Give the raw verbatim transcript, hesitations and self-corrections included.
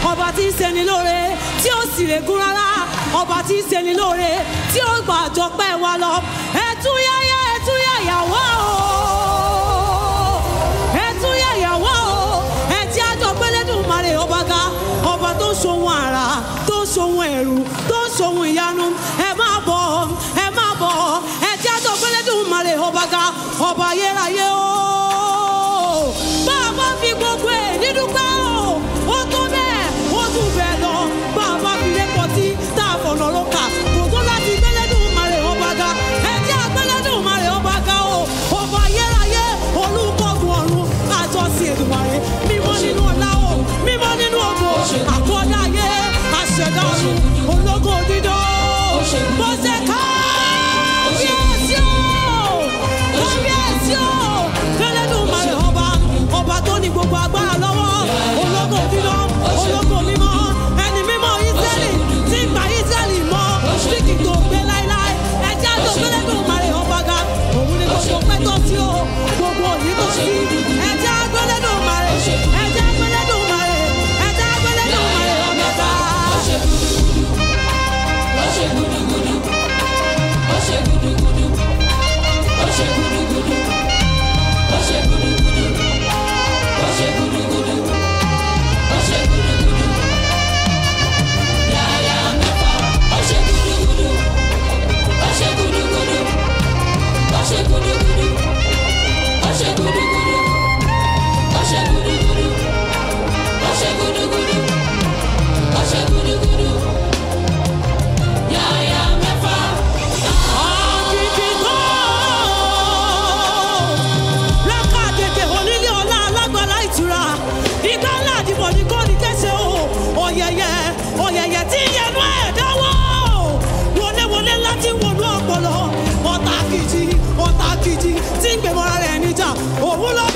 ọba tí ń ṣeni lóore tí ó sì lè gún rárá ọba tí ń ṣeni lóore tí ó gbà àjọpẹ́ wa lọ ẹtúyáyá ẹtúyáyá wá o ẹtúyáyá wá o ẹtí àjọpẹ́ lẹ́dùnmarè ọba ga ọba tó ń ṣohun àrà tó ń ṣohun ẹ̀rù tó ń ṣohun ìyanu ẹ máa bọ̀ ẹ máa bọ̀ ẹtí àjọpẹ́ lẹ́dùnmarè ọba ga ọba ayérayé o bá a bá fi gbogbo ẹ̀ dídúpẹ́ o ó tó bẹ́ẹ̀ ó tún bẹ́ẹ̀ lọ bá a bá fi lẹ́kọ̀ọ́ tí tá a fọ̀nà ló kà kò tó láti gbẹ́lẹ́dùnmarè ọba ga ẹtí àgbẹ́lẹ́dùnmarè ọba ga o ọba ayérayé olùkọ́gun ọ̀run àjọsìn Èdùmàrè mímọ́ nínú ọlá o mímọ́ nínú ògo àkọ́dá ayé àṣẹ̀dá ọ̀run ológo dídó bó ṣe ká kábíyèsí o kábíyèsí o gbẹ́lẹ́dùnmarè ọba ọba tó ní gbogbo agbára lọ́wọ́ ológo dídó ológo mímọ́ ẹni mímọ́ Ísírẹ́lì tí ń gba Ísírẹ́lì mọ́ bí kì í tó gbé láéláé ẹjẹ́ àjọ gbẹ́lẹ́dùnmarè ọba ga òun ni gbogbo pẹ́tọ́ sí o gbogbo òní tó sí ẹjẹ́ àgbẹ́lẹ́dùnmarè ẹjẹ́ àgbẹ́lẹ́dùnmarè ẹjẹ́ àgbẹ́lẹ́dùnmarè ọba ga. Ó ṣe gudugudu ó ṣe gudugudu ó ṣe gudugudu ó ṣe gudugudu ó ṣe gudugudu ó ṣe gudugudu yàyà mẹ́fà ó ṣe gudugudu ó ṣe gudugudu ó ṣe gudugudu ó ṣe gudugudu ó ṣe gudugudu ó ṣe gudugudu ó ṣe gudugudu yàyà mẹ́fà. Ọ̀yẹ̀yẹ̀ tí yẹnu ẹ̀ dáwọ́ wọléwọlé láti wọnú ọpọlọ ọ̀tá kìjì ọ̀tá kìjì tí ń gbẹ̀mọ́ra rẹ̀ níjà òun lọ.